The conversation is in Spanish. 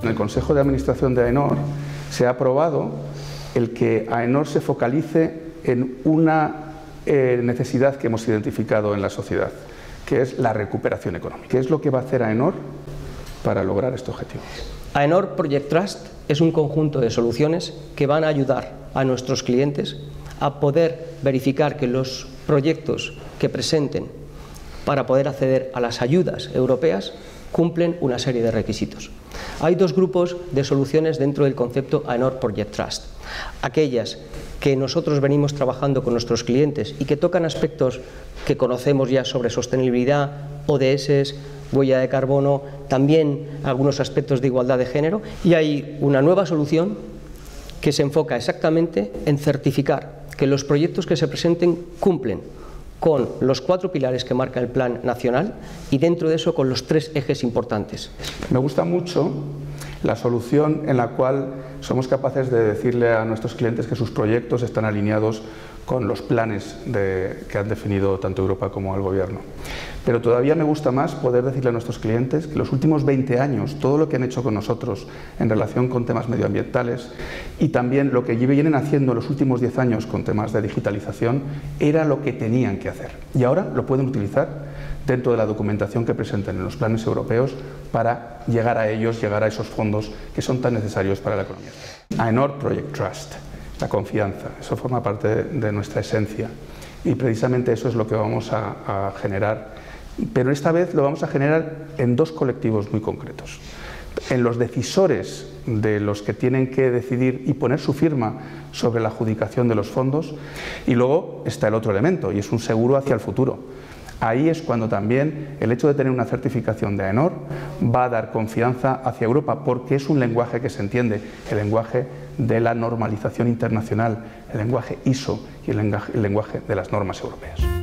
En el Consejo de Administración de AENOR se ha aprobado el que AENOR se focalice en una necesidad que hemos identificado en la sociedad, que es la recuperación económica. ¿Qué es lo que va a hacer AENOR para lograr este objetivo? AENOR Project Trust es un conjunto de soluciones que van a ayudar a nuestros clientes a poder verificar que los proyectos que presenten para poder acceder a las ayudas europeas cumplen una serie de requisitos. Hay dos grupos de soluciones dentro del concepto AENOR Project Trust. Aquellas que nosotros venimos trabajando con nuestros clientes y que tocan aspectos que conocemos ya sobre sostenibilidad, ODS, huella de carbono, también algunos aspectos de igualdad de género, y hay una nueva solución que se enfoca exactamente en certificar que los proyectos que se presenten cumplen con los 4 pilares que marca el Plan Nacional y dentro de eso con los 3 ejes importantes. Me gusta mucho la solución en la cual somos capaces de decirle a nuestros clientes que sus proyectos están alineados con los planes que han definido tanto Europa como el Gobierno. Pero todavía me gusta más poder decirle a nuestros clientes que los últimos 20 años, todo lo que han hecho con nosotros en relación con temas medioambientales y también lo que vienen haciendo los últimos 10 años con temas de digitalización, era lo que tenían que hacer. Y ahora lo pueden utilizar dentro de la documentación que presenten en los planes europeos para llegar a ellos, llegar a esos fondos que son tan necesarios para la economía. AENOR Project Trust. La confianza, eso forma parte de nuestra esencia y precisamente eso es lo que vamos a generar, pero esta vez lo vamos a generar en 2 colectivos muy concretos. En los decisores de los que tienen que decidir y poner su firma sobre la adjudicación de los fondos, y luego está el otro elemento y es un seguro hacia el futuro. Ahí es cuando también el hecho de tener una certificación de AENOR va a dar confianza hacia Europa, porque es un lenguaje que se entiende, el lenguaje de la normalización internacional, el lenguaje ISO y el lenguaje de las normas europeas.